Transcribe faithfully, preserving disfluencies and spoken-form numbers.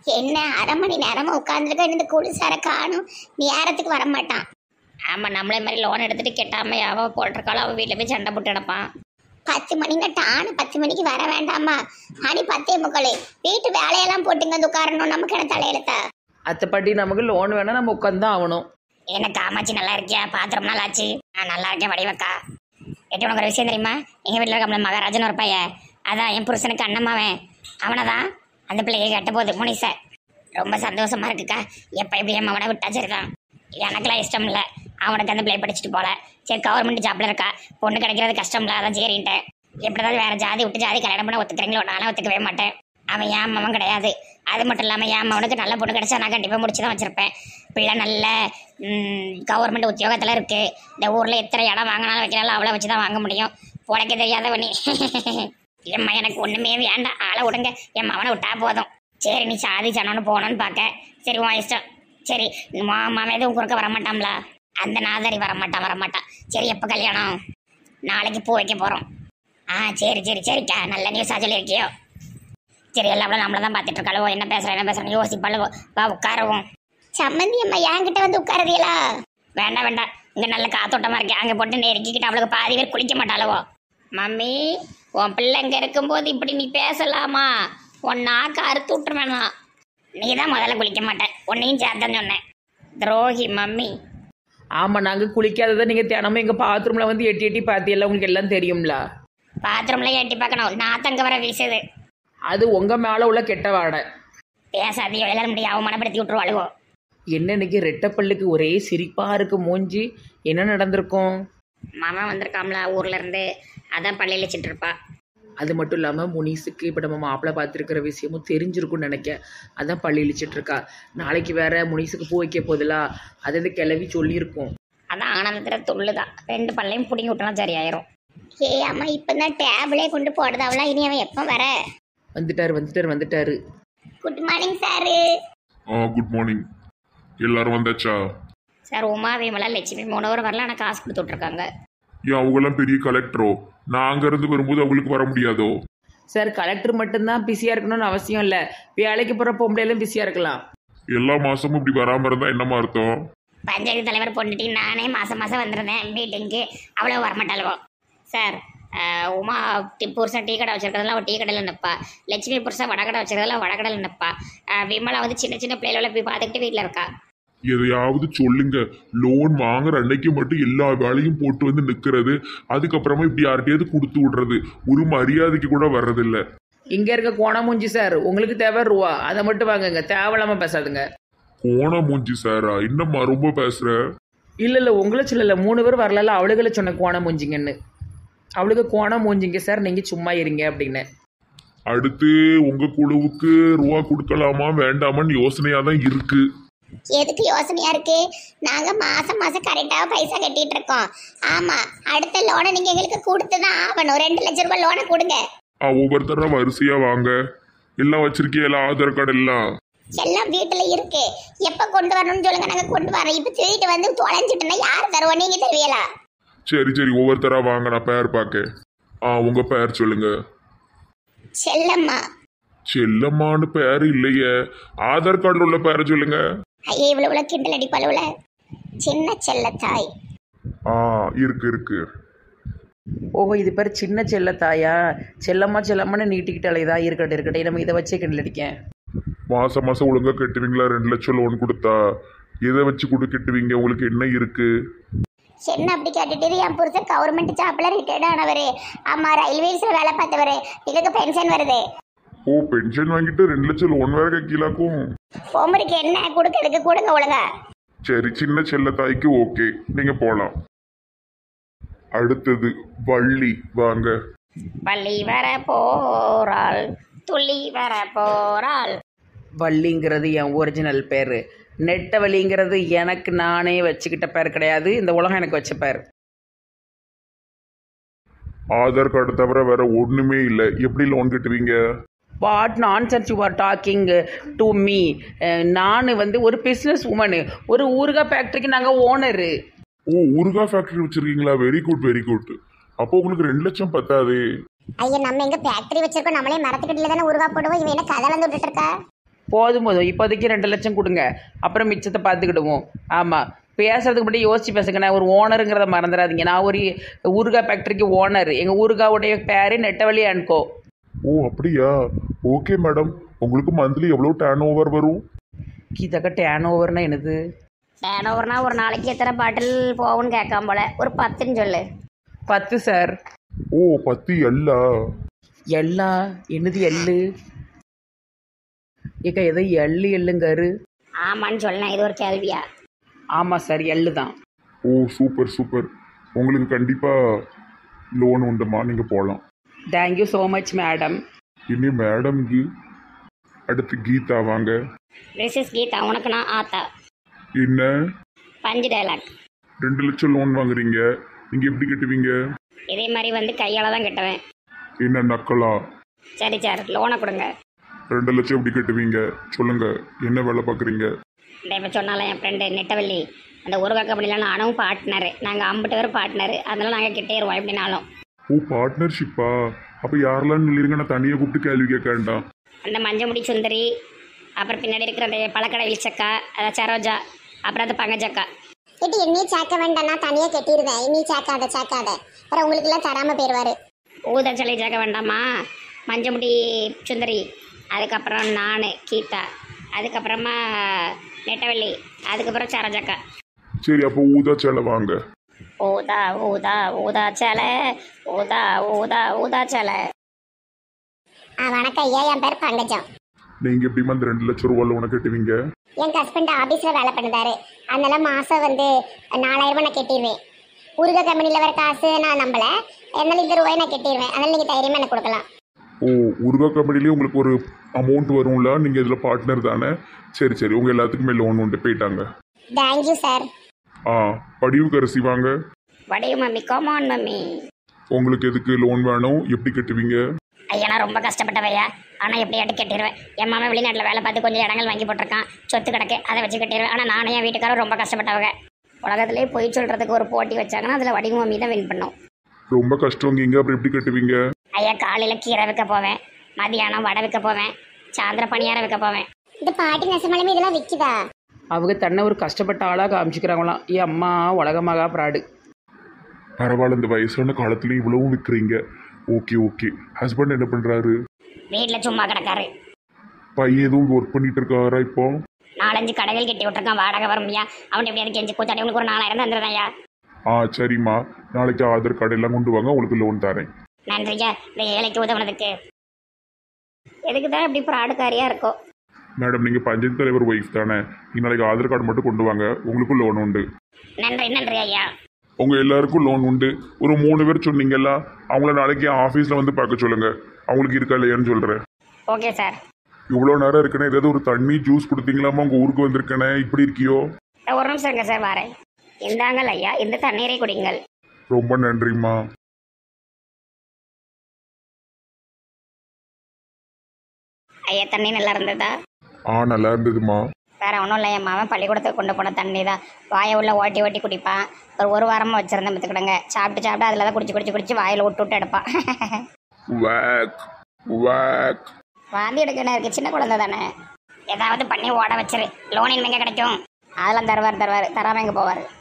என்ன அரை மணி நேரமா உட்காந்துருக்க இந்த குளிசார காணும் நேரத்துக்கு வரமாட்டான். ஆமாம், நம்மளே மாதிரி லோன் எடுத்துட்டு கெட்டாம அவள் போட்டிருக்காளோ அவள் வீட்டில் போய் சண்டை போட்டு கிடப்பான். பத்து மணின்னா டானு பத்து மணிக்கு வர வேண்டாமா? மணி பத்தே முக்கால். வீட்டு வேலையெல்லாம் போட்டுங்க வந்து உட்காரணும். நமக்கு என்ன தலையெழுத்தா? அத்தைப்பாட்டி நமக்கு லோன் வேணா நம்ம உட்காந்து தான் ஆகணும். என்ன காமாச்சி நல்லா இருக்கியா? பாத்திரம் நாள் ஆச்சு. நான் நல்லா இருக்கேன் வடிவக்கா. எட்டு உனக்கு ஒரு விஷயம் தெரியுமா? எங்கள் வீட்டில் இருக்க மகாராஜன் ஒரு பையன், அதான் என் புருஷனுக்கு அண்ணமாவன், அவனை தான் அந்த பிள்ளையை கட்ட போகுது முனிச. ரொம்ப சந்தோஷமா இருக்குக்கா. எப்போ எப்படி என் அவனை விட்டா சரிதான். எனக்கெல்லாம் இஷ்டம் இல்லை, அவனுக்கு அந்த பிள்ளை படிச்சுட்டு போல. சரி, கவர்மெண்ட் ஜாப்ல இருக்கா, பொண்ணு கிடைக்கிறது கஷ்டம் இல்லை, அதான் சரின்ட்டேன். எப்படிதான் வேற ஜாதி விட்டு ஜாதி கல்யாணம் பண்ண ஒத்துக்கிறீங்களோ? நானும் ஒத்துக்கவே மாட்டேன். அவன் ஏன் அவன் கிடையாது. அது மட்டும் இல்லாமல் ஏன் அவனுக்கு நல்ல பொண்ணு கிடைச்சா நான் கண்டிப்பாக முடிச்சு தான் வச்சிருப்பேன். பிள்ளை நல்ல கவர்மெண்ட் உத்தியோகத்தில் இருக்கு. இந்த ஊரில் எத்தனை இடம் வாங்கினாலும் வைக்கிறாலும் அவளை வச்சு தான் வாங்க முடியும். உனக்கு தெரியாதவனி. எம்மா எனக்கு ஒன்றுமே வேண்டாம், ஆளை விடுங்க. என் மவனை விட்டா போதும். சரி, நீ சாதி சனோன்னு போகணுன்னு பார்க்க. சரி, உன் இஷ்டம். சரி, மாமா எதுவும் குறுக்க வரமாட்டாம்ல? அந்த நாதாரி வரமாட்டான் வரமாட்டான். சரி, எப்போ கல்யாணம்? நாளைக்கு பூ வைக்க போகிறோம். ஆ சரி சரி சரிக்கா, நல்ல நியூஸாக சொல்லியிருக்கியோ. சரி, எல்லாம் நம்மள தான் பார்த்துட்டு இருக்காளோ, என்ன பேசுகிறேன் என்ன பேசுகிறேன் யோசிப்பாளோ. வா உட்காரவும். சம்மந்தி அம்மா என்கிட்ட வந்து உட்காரதியலா? வேண்டாம் வேண்டாம், இங்கே நல்ல காத்தோட்டமாக இருக்கேன். அங்கே போட்டு நெருக்கிக்கிட்டு அவளுக்கு பாதி பேர் குளிக்க மாட்டாளவோ. மம்மி, உன் பிள்ளை இங்கே இருக்கும்போது இப்படி நீ பேசலாமா? உன் நாக்கு அறுத்து விட்டுருவேனா? நீ தான் முதல்ல குளிக்க மாட்டேன், உன்னையும் சேர்த்தன்னு சொன்னேன். துரோகி மம்மி. ஆமாம், நாங்கள் குளிக்காததை நீங்கள் தினமும் எங்கள் பாத்ரூமில் வந்து எட்டி எட்டி பார்த்தியெல்லாம் உங்களுக்கு எல்லாம் தெரியும்ல. பாத்ரூம்ல எட்டி பார்க்கணும், நான் தங்க வர வீசுது. அது உங்கள் மேலே உள்ள கெட்ட வாடை. பேசாதையோ, எல்லாரும் முடியும் அவமானப்படுத்தி விட்டுருவாளுவோ. என்ன இன்னைக்கு ரெட்டப்பல்லுக்கு ஒரே சிரிப்பாக இருக்கு மூஞ்சி. என்ன நடந்திருக்கும்? மாமா வந்திருக்காம்ல ஊர்ல இருந்து, அதான் பள்ளியில் வச்சுட்டு இருப்பா. அது மட்டும் இல்லாமல் முனிஸுக்கு இப்போ நம்ம மாப்பிள்ளை பார்த்துருக்கிற விஷயமும் தெரிஞ்சிருக்குன்னு நினைக்க, அதான் பள்ளி இழிச்சிட்ருக்கா. நாளைக்கு வேற முனிஸுக்கு பூ வைக்க போதில்லா, அதை வந்து கிளவி சொல்லியிருக்கோம். அதான் ஆனந்தத்தில் துள்ளுதான். ரெண்டு பள்ளையும் பிடிங்கி விட்டலாம் சரியாயிரும். ஏ அம்மா, இப்போ தான் டேபிளே கொண்டு போடுதாவளா? இனி அவன் எப்போ வர? வந்துட்டாரு வந்துட்டாரு வந்துட்டாரு. Good morning sir. ஆ குட் மார்னிங். எல்லாரும் வந்தாச்சா? சார், உமா விமலா லட்சுமி மூணு வரல, ஆனால் காசு கொடுத்து விட்ருக்காங்க. ஏன் அவங்கெல்லாம் பெரிய கலெக்டரோ? நான் அங்கேருந்து வரும்போது அவங்களுக்கு வர முடியாதோ? சார், கலெக்டர் மட்டும்தான் பிஸியாக இருக்கணும்னு அவசியம் இல்லை, வேலைக்கு போகிற பொம்பளையிலும் பிஸியாக இருக்கலாம். எல்லா மாசமும் இப்படி வராமல் இருந்தால் என்னமா அர்த்தம்? பஞ்சாயத்து தலைவர் பொண்ணுட்டி நானே மாதம் மாதம் வந்துருந்தேன் மீட்டிங்க்கு, அவ்வளோ வரமாட்டாளுவோ. சார், உமா டீ புருஷன் டீ கடை வச்சிருக்கிறதுலாம் அவள் டீ கடையில் நிற்பா. லட்சுமி புருஷன் வடக்கடை வச்சிருக்கிறதுலாம் வடக்கடையில் நிற்பா. விமலா வந்து சின்ன சின்ன பிள்ளைகள போய் பார்த்துக்கிட்டு வீட்டில் இருக்கா. எதையாவது சொல்லுங்க. லோன் வாங்குற அன்னைக்கு மட்டும் எல்லா வேலையும் போட்டு வந்து நிற்கிறது, அதுக்கப்புறமா இப்படி யார்கிட்டயாவது கொடுத்து விடுறது, ஒரு மரியாதைக்கு கூட வர்றதில்ல. இங்கே இருக்க கோணமூஞ்சி சார், உங்களுக்கு தேவை ரூபா, அதை மட்டும் வாங்குங்க, தேவையில்லாமல் பேசாதுங்க. கோண மூஞ்சி சாரா? என்னம்மா ரொம்ப பேசுற? இல்லை இல்லை, உங்களை சொல்லலை, மூணு பேர் வரல, அவளுகளை சொன்ன கோண மூஞ்சிங்கன்னு. அவளுக்கு கோண மூஞ்சிங்க சார், நீங்கள் சும்மா இருங்க அப்படின்னு. அடுத்து உங்க குழுவுக்கு ரூபா கொடுக்கலாமா வேண்டாமான்னு யோசனையா தான் இருக்கு. எதுக்கு யோசனையா இருக்கு? நாங்க மாசம் மாசம் கரெக்டாக பைசா கட்டிட்டு இருக்கோம். ஆமா, அடுத்த லோனை நீங்க எங்களுக்கு கொடுத்துதான் ஆகணும். ரெண்டு லட்சம் ரூபாய் லோனை கொடுங்க. ஆ ஒவ்வொருத்தர வரிசையா வாங்க. எல்லாம் வச்சிருக்கீங்களா? ஆதார் கார்டு எல்லாம் எல்லாம் வீட்டுல இருக்கு. எப்ப கொண்டு வரணும்னு சொல்லுங்க, நாங்க கொண்டு வரோம். இப்ப திருட்டு வந்து தொலைஞ்சிட்டுனா யார் தருவோம்? நீங்க தருவீங்களா? சரி சரி, ஒவ்வொருத்தரா வாங்க, நான் பேர் பார்க்க. ஆ உங்க பேர் சொல்லுங்க. செல்லம்மா. செல்லம்மான்னு பேர் இல்லையே, ஆதார் கார்டுல உள்ள பேரை சொல்லுங்க. ஐயே, இவ்வளவு இவ்வளவு கிண்டல் அடிப்பாளுல. சின்ன செல்லத்தாய். ஆ இருக்கு இருக்கு. ஓஹோ, இது பேர் சின்ன செல்ல தாயா? செல்லம்மா செல்லம்மான்னு நீட்டிக்கிட்டாலே தான். இருக்கட்டும் இருக்கட்டும், நம்ம இதை வச்சே கிண்டல் அடிக்கேன். மாசம் மாசம் ஒழுங்கா கட்டுவீங்களா? ரெண்டு லட்சம் லோன் கொடுத்தா எதை வச்சு கொடு கட்டுவீங்க? உங்களுக்கு என்ன இருக்கு? என்ன அப்படி கேட்டுட்டு? என் புருஷன் கவர்மெண்ட் ஜாப்ல ரிட்டையர்ட் ஆனவரு. ஆமா, ரயில்வேஸ்ல வேலை பார்த்தவரு. இதுக்கு பென்ஷன் வருது. ஓ, பென்ஷன் வாங்கிட்டு ரெண்டு லட்சம் லோன் வேற கீழாக்கும். போமருக்கு என்ன கொடுக்கறதுக்கு கொடுங்க ஒழுங்கா. சரி, சின்ன செல்ல தாய்க்கு ஓகே, நீங்க போலாம். அடுத்தது வள்ளி, வாங்க. பள்ளி வர போறாள், துள்ளி வர போறாள். வள்ளிங்கிறது என் ஒரிஜினல் பேர். நெட்ட வள்ளிங்கிறது எனக்கு நானே வச்சுக்கிட்ட பேர் கிடையாது, இந்த உலகம் எனக்கு வச்ச பேர். ஆதார் கார்டு தவிர வேற ஒண்ணுமே இல்லை, எப்படி லோன் கட்டுவீங்க? What nonsense you are talking to me. நான் வந்து ஒரு பிஸ்னஸ் உமனு, ஒரு ஊறுகாய் ஃபேக்ட்ரிக்கு நாங்கள் ஓனரு. ஓ, ஊறுகாய் ஃபேக்டரி வச்சிருக்கீங்களா? Very good very good. அப்போ உங்களுக்கு ரெண்டு லட்சம் பத்தாதே. ஐயா, நம்ம எங்க ஃபேக்டரி வச்சிருக்கோம்? நம்மளே மரத்துக்கட்டில தானே உருவா போடுவோம். இவன் என்ன கதை வந்து விட்டுட்டு இருக்கா? போதும் போதும் இப்போதைக்கு ரெண்டு லட்சம் கொடுங்க, அப்புறம் மிச்சத்தை பார்த்துக்கிடுவோம். ஆமாம், பேசுறதுக்கு மட்டும் யோசிச்சு பேசுங்க. நான் ஒரு ஓனருங்கிறத மறந்துடாதீங்க. நான் ஒரு ஊறுகாய் ஃபேக்ட்ரிக்கு ஓனர். எங்கள் ஊறுகாவுடைய பேர் நெட்டவழி அன்கோ. ஓ அப்படியா? Okay madam. உங்களுக்கு மந்த்லி எவ்வளோ டேர்ன் ஓவர் வரும்? கீதாக்கா டேன் ஓவர்னா என்னது? டேன் ஓவர்னா ஒரு நாளைக்கு எத்தனை பாட்டில் போகும்னு கேட்காம போல, ஒரு பத்துன்னு சொல்லு. பத்து சார். ஓ பத்து எல்லா? எல்லா என்னது எள்ளு? ஏக்கா எதோ எள்ளு எள்ளுங்காரு. ஆமான்னு சொல்லலாம், இது ஒரு கேள்வியா? ஆமாம் சார், எள்ளு தான். ஓ சூப்பர் சூப்பர். உங்களுக்கு கண்டிப்பாக லோன் உண்டுமா, நீங்கள் போகலாம். Thank you so much madam. இனி மேடம்க்கு அடுத்து கீதா வாங்க. திஸ் இஸ் கீதா, உனக்கு நான் ஆத்தா. என்ன பஞ்சு டைலாக். ரெண்டு லட்சம் லோன் வாங்குறீங்க, நீங்கள் எப்படி கட்டுவீங்க? இதே மாதிரி வந்து கையால் தான் கட்டுவேன். என்ன நக்கலா? சரி சார், லோனை கொடுங்க. ரெண்டு லட்சம் எப்படி கட்டுவீங்க சொல்லுங்க, என்ன வேலை பார்க்குறீங்க? இந்த இப்போ சொன்னால என் ஃப்ரெண்டு நெட்டவள்ளி, அந்த ஊறுகாய் கம்பெனியில் நானும் பார்ட்னரு, நாங்கள் ஐம்பது பேர் பார்ட்னரு, அதனால நாங்கள் கிட்டேருவோம் எப்படினாலும். ஓ பார்ட்னர்ஷிப்பா? அப்போ யாரெல்லாம் சொல்லிருங்க, நான் தனியாக கூப்பிட்டு கேள்வி கேட்க வேண்டாம். அந்த மஞ்சமுடி சுந்தரி, அப்புறம் பின்னாடி இருக்கிற அந்த பழக்கடை இழிச்சக்கா, அதை சரோஜா, அப்புறம் அந்த பங்கஜக்கா. கேட்டு என்னையும் சேர்க்க வேண்டாம், நான் தனியாக கட்டிடுவேன். இனியும் சேர்க்காத சேர்க்காத, அப்புறம் உங்களுக்கு எல்லாம் தராம போயிடுவாரு. ஊதச்சலை சேர்க்க வேண்டாமா? மஞ்சமுடி சுந்தரி, அதுக்கப்புறம் நான் கீதா, அதுக்கப்புறமா நெட்டவள்ளி, அதுக்கப்புறம் சரோஜாக்கா. சரி அப்போ ஊதா சேலை வாங்க. ஊதா ஊதா ஊதா சேலை, ஊதா ஊதா ஊதா சேலை. ஆ வணக்கம் ஐயா, என் பேர் பங்கஜம். நீங்கள் எப்படிமா அந்த ரெண்டு லட்சம் ரூபா லோனை கட்டுவீங்க? என் ஹஸ்பண்ட் ஆஃபீஸில் வேலை பண்ணுறாரு, அதனால மாதம் வந்து நாலாயிரம் ரூபாய் நான் கட்டிடுவேன். ஊறுகாய் கம்பெனியில் வர காசு நான் நம்பலை, அதனால இந்த ரூபாய் நான் கட்டிடுவேன். அதனால நீங்கள் தைரியமாக எனக்கு கொடுக்கலாம். ஓ உருவா கம்பெனிலேயே உங்களுக்கு ஒரு அமௌண்ட் வரும்ல, நீங்கள் இதில் பார்ட்னர் தானே? சரி சரி, உங்கள் எல்லாத்துக்குமே லோன் உண்டு, போயிட்டாங்க. Thank you sir. ஆ படிவு கரிசி வாங்க. வடிவு மம்மி, கோமான் மம்மி. உங்களுக்கு எதுக்கு லோன் வேணும், எப்படி கட்டுவீங்க? ஐயா நான் ரொம்ப கஷ்டப்பட்டவையா, ஆனால் எப்படியாட்டு கட்டிடுவேன். என் மாமா வெளிநாட்டில் வேலை பார்த்து கொஞ்சம் இடங்கள் வாங்கி போட்டிருக்கான், சொத்து கிடக்கு, அதை வச்சு கட்டிடுவேன். ஆனால் நானும் என் வீட்டுக்காரரும் ரொம்ப கஷ்டப்பட்டவங்க. உலகத்திலே பொய் சொல்கிறதுக்கு ஒரு போட்டி வச்சாங்கன்னா அதில் வடிவு மம்மி தான் வின் பண்ணும். ரொம்ப கஷ்டங்கிங்க, அப்புறம் எப்படி கட்டுவீங்க? ஐயா காலையில் கீரை விற்க போவேன், மதியானம் வடை விற்க போவேன், சாயந்தர பணியாரம் விற்க போவேன். இந்த பாட்டி நெசமாலுமே இதெல்லாம் விற்கிதா? அவங்க தன்னை ஒரு கஷ்டப்பட்ட ஆளாக காமிச்சிக்கிறாங்களாம். ஏ அம்மா உலகமாக ப்ராடு. பரவாயில்ல, இந்த வயசான காலத்துலேயும் இவ்வளவும் விற்கிறீங்க. Okay okay. ஹஸ்பண்ட் என்ன பண்ணுறாரு? வீட்டில் சும்மா கிடக்காரு. பையன் எதுவும் ஒர்க் பண்ணிட்டு இருக்காரா இப்போ? நாலஞ்சு கடைகள் கட்டி விட்டுருக்கான், வாடகை வரும்யா. அவன் எப்படியாவது கெஞ்சி கூத்தாடி உனக்கு ஒரு நாலாயிரம் தந்துடுறேன்யா. ஆ சரிம்மா, நாளைக்கு ஆதார் கார்டு எல்லாம் கொண்டு வாங்க, உங்களுக்கு லோன் தரேன். நன்றியா இந்த ஏழைக்கு உதவுனதுக்கு. எதுக்கு தான் இப்படி ப்ராடுக்காரியாக இருக்கும். மேடம் நீங்கள் பஞ்சாயத்து தலைவர் ஒய்ஃப் தானே? நீங்கள் நாளைக்கு ஆதார் கார்டு மட்டும் கொண்டு வாங்க, உங்களுக்கும் லோன் உண்டு. நன்றி நன்றி ஐயா. உங்கள் எல்லாருக்கும் லோன் உண்டு. ஒரு மூணு பேர் சொன்னீங்கல்ல, அவங்கள நாளைக்கு ஆஃபீஸில் வந்து பார்க்க சொல்லுங்கள், அவங்களுக்கு இருக்கா இல்லையான்னு சொல்கிறேன். Okay sir. இவ்வளோ நேரம் இருக்குண்ணே, ஏதாவது ஒரு தண்ணி ஜூஸ் கொடுத்தீங்களாமா? உங்கள் ஊருக்கு வந்திருக்கேனே, இப்படி இருக்கியோ? ஒரு நிமிஷம் இருங்க சார், வரேன். இந்தாங்கள் ஐயா, இந்த தண்ணீரை குடிங்கள். ரொம்ப நன்றிம்மா. ஐயா தண்ணி நல்லா இருந்ததா? ஆ நல்லா இருந்ததுமா. வேற ஒன்றும் இல்லை, என் மாவன் பள்ளிக்கூடத்துக்கு கொண்டு போன தண்ணி தான். வாயை உள்ள ஓட்டி ஓட்டி குடிப்பான். ஒரு ஒரு வாரமாக வச்சுருந்தேன் பார்த்துக்கிடுங்க. சாப்பிட்டு சாப்பிட்டு அதில் தான் குடிச்சு குடிச்சு குடிச்சு வாயில் விட்டு விட்டு எடுப்பான். வாக் வாக். வாந்தி எடுக்கணும் இருக்கு, சின்ன குழந்தை தானே. ஏதாவது பண்ணி ஓட வச்சிரு, லோன் இனிமேங்க கிடைக்கும். அதெல்லாம் தருவார் தருவார், தராமல் எங்கே போவார்.